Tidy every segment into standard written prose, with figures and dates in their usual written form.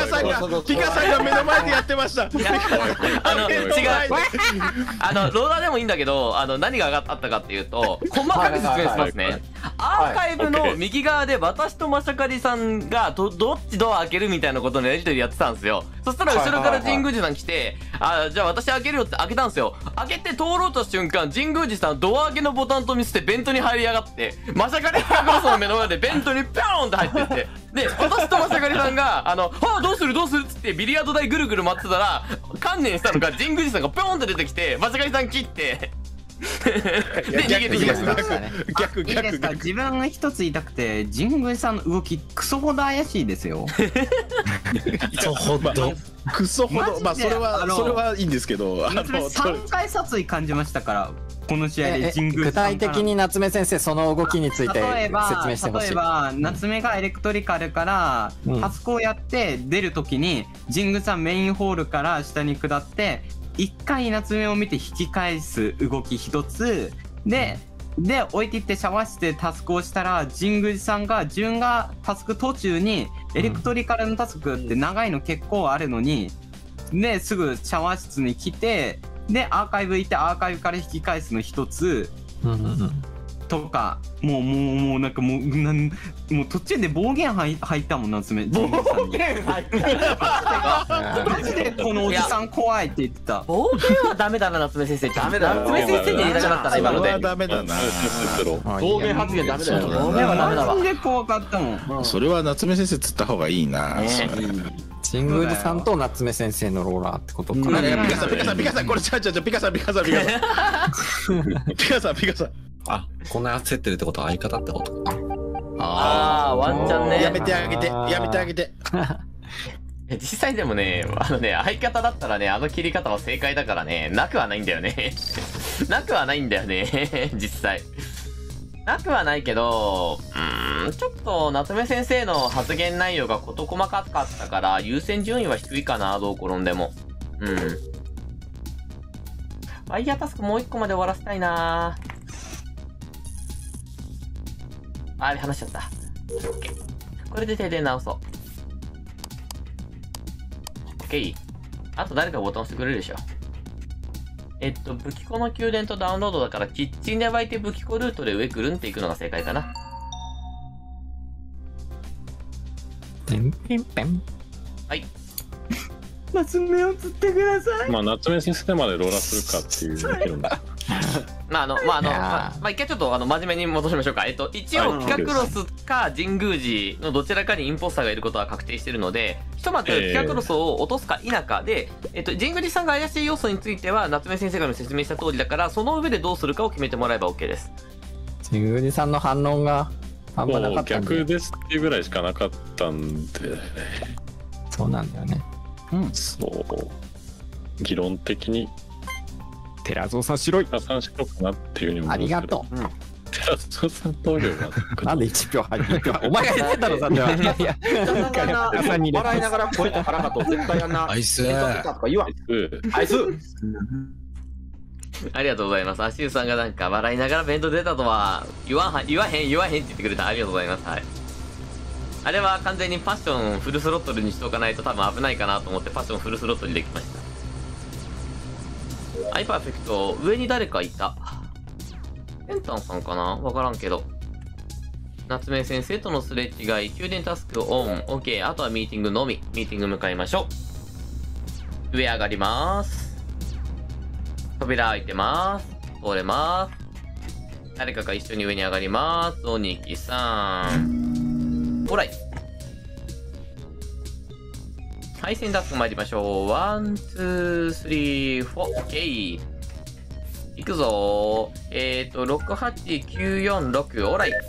さんが目の前でやってました。 違う。ローラーでもいいんだけど、何があったかっていうと、細かく説明しますね。アーカイブの右側で私とマシャカリさんがどっちドア開けるみたいなことのやりとりやってたんですよ。そしたら後ろから神宮寺さん来て、じゃあ私開けるよって開けたんですよ。開けて通ろうとした瞬間、神宮寺さんドア開けのボタンとミスってベントに入りやがって、マシャカリさんがその目の前でベントにピョーンって入ってって、で、私とマシャカリさんが、どうするっつってビリヤード台ぐるぐる回ってたら、観念したのか神宮寺さんがピョーンって出てきて、マシャカリさん切って、で逃げてきました。 逆いいですか、自分が一つ言いたくて、神宮さんの動きクソほど怪しいですよ。 クソほど、まあそれはいいんですけど、 3回殺意感じましたから。この試合で神宮具体的に夏目先生その動きについて説明してほしい。 例えば夏目がエレクトリカルからタスクをやって出るときに、神宮さんメインホールから下に下って1回夏目を見て引き返す動き1つで置いていってシャワー室でタスクをしたら、神宮寺さんが自分がタスク途中にエレクトリカルのタスクって長いの結構あるのに、ですぐシャワー室に来て、でアーカイブ行ってアーカイブから引き返すの一つとか、もうなんかもう途中で暴言入ったもん夏目。暴言入ったマジでこのおじさん怖いって言ってた。 暴言はダメだな、夏目先生。ダメだ。夏目先生に言いたくなったな、今ので。 ダメだな。 暴言発言ダメだよ。 暴言はダメだわ。 マジで怖かったもん。 それは夏目先生釣った方がいいな。 神宮寺さんと夏目先生のローラーってことか。 ピカさんこれピカさんあ、こんな焦ってるってことは相方ってことか。 ワンチャンね。 やめてあげて。 実際でもね、相方だったらね、切り方は正解だからね、なくはないんだよね。なくはないんだよね、実際。なくはないけど、ちょっと夏目先生の発言内容が事細かかったから、優先順位は低いかな、どう転んでも。ワイヤータスクもう1個まで終わらせたいな。あれ話しちゃった。OK。これで停電直そう。OK。あと誰かボタン押してくれるでしょ。武器庫の宮殿とダウンロードだから、キッチンで湧いて武器庫ルートで上ぐるんっていくのが正解かな。 ペンペンペン。 はい。 夏目を釣ってください。 まあ夏目先生までローラーするかっていう議論だ。 一回ちょっと真面目に戻しましょうか。一応ピカクロスか神宮寺のどちらかにインポスターがいることは確定してるので、ひとまずピカクロスを落とすか否かで、神宮寺さんが怪しい要素については夏目先生が説明した通りだから、その上でどうするかを決めてもらえば OK です。 神宮寺さんの反応があんまなかったんで。 逆ですっていうぐらいしかなかったんで。 そうなんだよね。 そう議論的に寺蔵さん白い。 寺蔵さん白かなっていうふうに思います。 ありがとう。 寺蔵さん投票がなんで1票入るの。お前が言ってたのさ。 笑いながら声と腹がと絶対やんな。 アイス。 アイス。 ありがとうございます。アシューさんがなんか笑いながら弁当出たとは言わへんって言ってくれた。ありがとうございます。はい。あれは完全にパッションフルスロットルにしておかないと多分危ないかなと思ってパッションフルスロットルにできました。アイパーフェクト、上に誰かいた。ペンタンさんかなわからんけど。夏目先生とのすれ違い、宮殿タスクオン、OK。あとはミーティングのみ。ミーティング向かいましょう。上上がります。扉開いてます。通れます。誰かが一緒に上に上がります。おにきさん。オーライ。配線タスク参りましょう。ワン、ツー、スリー、フォー、オッケー。いくぞー。68946、オーライ。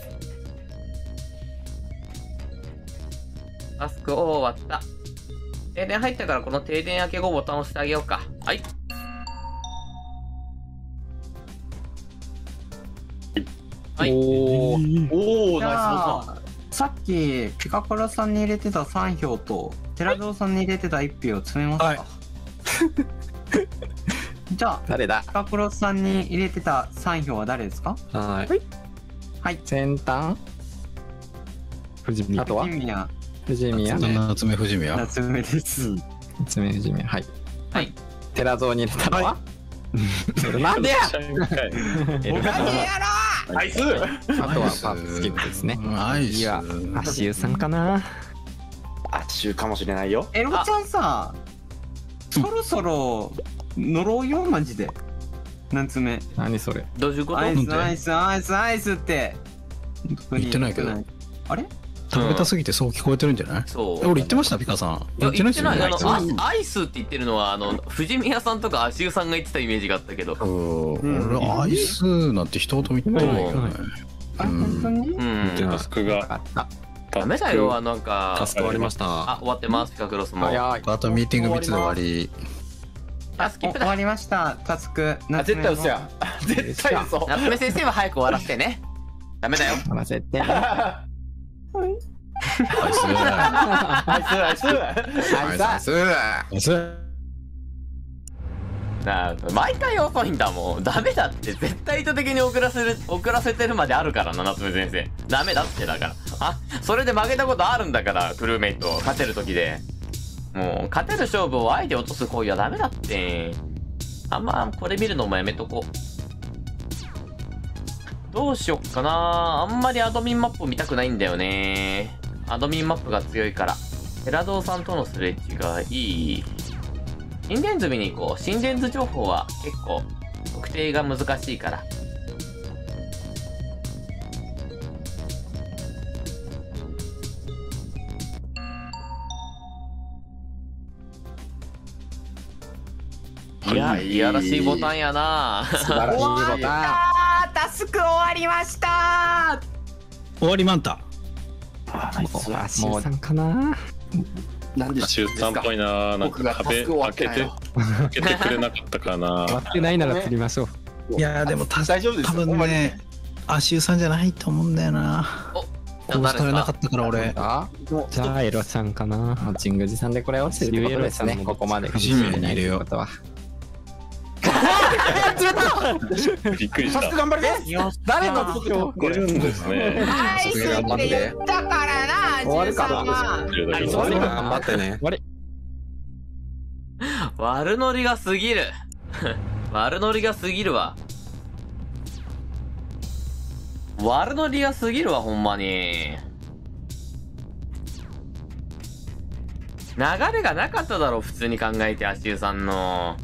タスク終わった。停電入ったからこの停電明け後ボタンを押してあげようか。はい。はい。 おー、ナイスボじゃタン。 あさっきピカコロさんに入れてた3票と寺蔵さんに入れてた1票詰めますか、はい、じゃあ誰だ。 ピカコロさんに入れてた3票は誰ですか。 はい。はい。先端。藤宮。あとは。 藤宮。 藤宮ね。 夏目藤宮。 夏目です。 夏目藤宮。はい。 はい。 寺蔵に入れたのはなんでやアイス。 あとはパープスキップですね。 アイス。 次は足湯さんかな。 足湯かもしれないよ。 エロちゃんさ、そろそろ乗ろうよマジで。夏目。 何それ。 どういうこと？ アイスアイスアイスアイスって。 言ってないけど。 あれ？ 食べたすぎてそう聞こえてるんじゃない？ そう。 俺言ってましたピカさん。 言ってないですよね。アイスって言ってるのは藤宮さんとか足湯さんが言ってたイメージがあったけど。 俺アイスなんて一言も言ってないよね。 あ、本当に？ タスクがダメだよ、なんか。 タスク終わりました。 あ、終わってます、ピカクロスも。 あとミーティング3つで終わり。 終わりました、タスク。 絶対嘘や。絶対嘘。 夏目先生は早く終わらせてね。ダメだよ。 終わらせて。 アイス。 アイスアイス。 アイス。アイス。 毎回遅いんだもん。ダメだって。絶対意図的に遅らせてるまであるからな、夏目先生。ダメだってだから。あ、それで負けたことあるんだから、クルーメイト。勝てる時で。もう、勝てる勝負をあえて落とす行為はダメだって。あんま、これ見るのもやめとこう。どうしよっかな。あんまりアドミンマップ見たくないんだよね。アドミンマップが強いから。寺堂さんとのすれ違い。心電図見に行こう。心電図情報は結構特定が難しいから。いや、いやらしいボタンやな。 素晴らしいボタン。 タスク終わりました。 終わりまんた。 足湯さんかな。 なんで足湯さんっぽいな。なんか壁開けてくれなかったかな。 終わってないなら釣りましょう。 いやでも大丈夫です多分ね、足湯さんじゃないと思うんだよな。コース取れなかったから俺。 じゃあエロちゃんかな。神宮寺さんでこれ落ちてるってことですね。ここまで。 藤宮に入れよう。 びっくりした。 タスク頑張ります。 誰の作ったこれですね。 アイスって言ったからな。終わるかな。 頑張ってね。 悪ノリが過ぎる。悪ノリが過ぎるわ。悪ノリが過ぎるわ、ほんまに。流れがなかっただろ、普通に考えて、足湯さんの。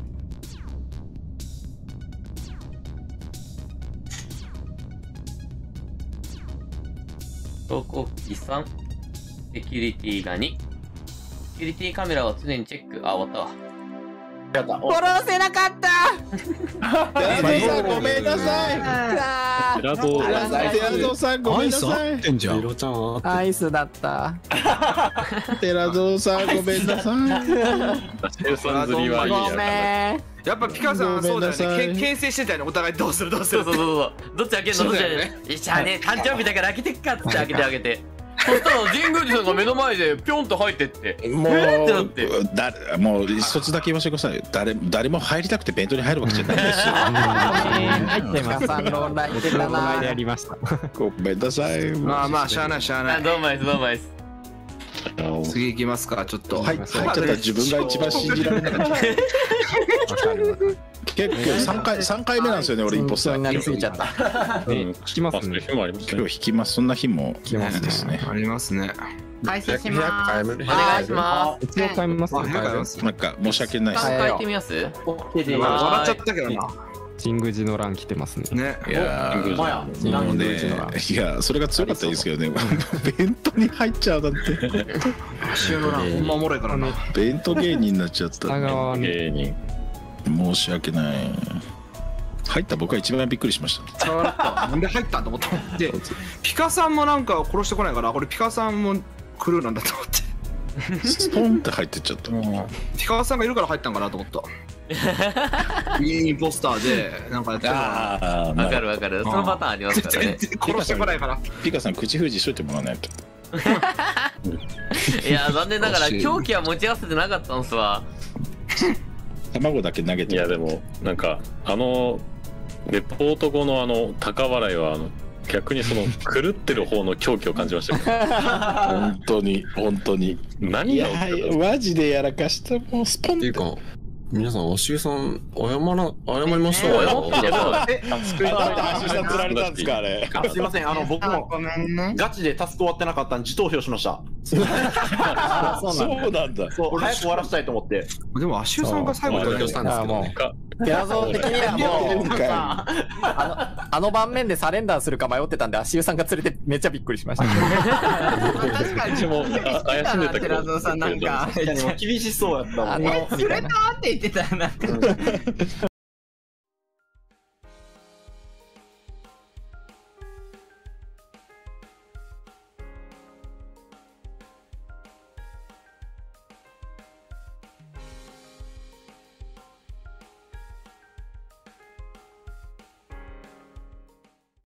走行機3、セキュリティが2。セキュリティカメラは常にチェック。あ、終わったわ。 殺せなかった。 ごめんなさい。 寺蔵さんごめんなさい。 エロちゃんアイスだった。 寺蔵さんごめんなさい。 足湯さん釣りはいいごめん。 やっぱピカさんそうだよね。牽制してたよね。お互いどうするどうする。 そう。どっち開けんのどっち開けんの。じゃあね、誕生日だから開けてっかって開けてあげて。そしたら神宮寺さんが目の前でピョンと入ってって。 もってなってもう一つだけ言わせてください。誰も入りたくて弁当に入るわけじゃないですよ。 入ってます。さんローライでやりました。 ごめんなさい。 まあしゃあないしゃあない。 どうもですどうもです。 次行きますかちょっと。 入っちゃった自分が一番信じられなかった。結構3回目なんですよね俺インポスターになりすぎちゃった。 引きますね。今日引きます。そんな日も来ますですね。 ありますね。 開始します。 お願いします。 一応買います。 なんか申し訳ないです。 書いてみます？ 笑っちゃったけどな。 神宮寺の欄来てますね。 ね。 いやもうね、いやそれが強かったらいいですけどね。弁当に入っちゃうだって。 足湯の欄ほんまおもろいからな。 弁当芸人になっちゃった。 芸人。 申し訳ない。入った僕は一番びっくりしました。 なんで入ったと思ったで、ピカさんもなんか殺してこないから、これピカさんもクルーなんだと思って。 スポンって入ってっちゃった。 ピカさんがいるから入ったんかなと思った。インポスターでなんかやってるわかるわかる。そのパターンありますからね。 殺してこないから。 ピカさん口封じしといてもらわないと。 いや残念ながら凶器は持ち合わせてなかったんすわ。 卵だけ投げて。 いやでもなんかレポート後の高笑いは逆にその狂ってる方の狂気を感じましたけど。 本当に本当に。いや何が起きたの？ マジでやらかした。もうスポンっていうか、皆さん、足湯さん、謝りましょう謝よ。 ってるよ。 だって足湯さん釣られたんですかあれ。 すいません、僕もごめんね。 ガチでタスク終わってなかったんで自投票しました。 そうなんだ。 そう、早く終わらせたいと思って。 でも足湯さんが最後投だ票したんですけどね。 ペラゾー的にはもう今回あの盤面でサレンダーするか迷ってたんで足湯さんが釣れてめっちゃびっくりしました。 確かに。 私も怪しんでたけど寺蔵さんなんか。 確かにもう厳しそうやったもん。 釣れたって言ってたなんか。